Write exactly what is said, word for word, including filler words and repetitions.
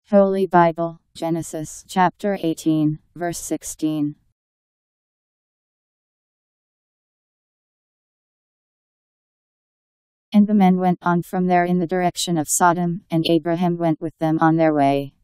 Holy Bible, Genesis chapter eighteen, verse sixteen. And the men went on from there in the direction of Sodom, and Abraham went with them on their way.